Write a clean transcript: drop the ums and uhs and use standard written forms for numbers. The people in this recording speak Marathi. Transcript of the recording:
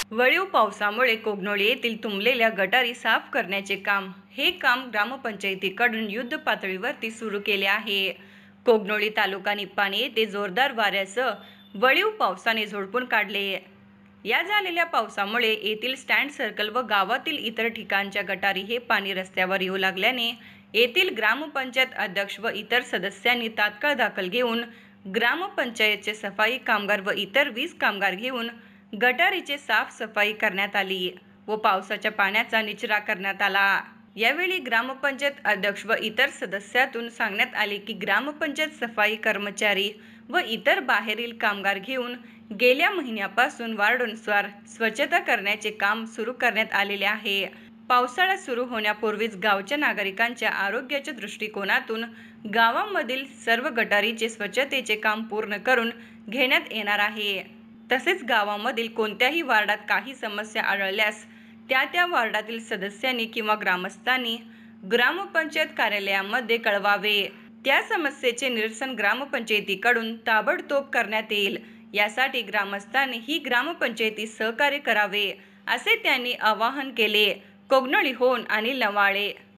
वळीव पावसामुळे कोगनोळी येथील तुंबलेल्या गटारी साफ करण्याचे काम ग्रामपंचायतीकडून युद्ध पातळीवरती सुरू केले आहे. कोगनोळी तालुका निपाणी येथे जोरदार वाऱ्यासह वळीव पावसाने झोडपून काढले. या झालेल्या पावसामुळे येथील स्टँड सर्कल व गावातील इतर ठिकाणच्या गटारी हे पाणी रस्त्यावर येऊ लागल्याने येथील ग्रामपंचायत अध्यक्ष व इतर सदस्यांनी तात्काळ दखल घेऊन ग्रामपंचायतचे सफाई कामगार व इतर 20 कामगार घेऊन गटारीचे साफसफाई करण्यात आली व पावसाच्या पाण्याचा निचरा करण्यात आला. यावेळी ग्रामपंचायत अध्यक्ष व इतर सदस्यातून सांगण्यात आले की ग्रामपंचायत सफाई कर्मचारी व इतर बाहेरील कामगार घेऊन गेल्या महिन्यापासून वार्डानुसार स्वच्छता करण्याचे काम सुरू करण्यात आलेले आहे. पावसाळा सुरू होण्यापूर्वीच गावच्या नागरिकांच्या आरोग्याच्या दृष्टिकोनातून गावामधील सर्व गटारीचे स्वच्छतेचे काम पूर्ण करून घेण्यात येणार आहे. तसेच गावामधील कोणत्याही वार्डात काही समस्या आढळल्यास त्या वार्डातील सदस्यांनी किंवा ग्रामस्थांनी ग्रामपंचायत कार्यालयामध्ये कळवावे. त्या समस्येचे निरसन ग्रामपंचायतीकडून ताबडतोब करण्यात येईल. यासाठी ग्रामस्थांनी ही ग्रामपंचायतीस सहकार्य करावे असे त्यांनी आवाहन केले. कोगनोळीहून अनिल नवाळे.